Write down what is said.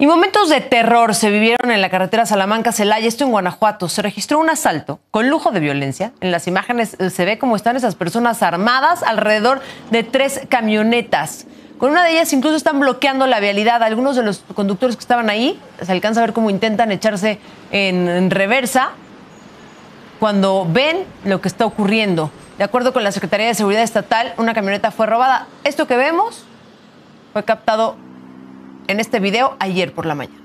Y momentos de terror se vivieron en la carretera Salamanca-Celaya, esto en Guanajuato. Se registró un asalto con lujo de violencia. En las imágenes se ve cómo están esas personas armadas alrededor de 3 camionetas. Con una de ellas incluso están bloqueando la vialidad. Algunos de los conductores que estaban ahí, se alcanza a ver cómo intentan echarse en reversa cuando ven lo que está ocurriendo. De acuerdo con la Secretaría de Seguridad Estatal, una camioneta fue robada. Esto que vemos fue captado en este video ayer por la mañana.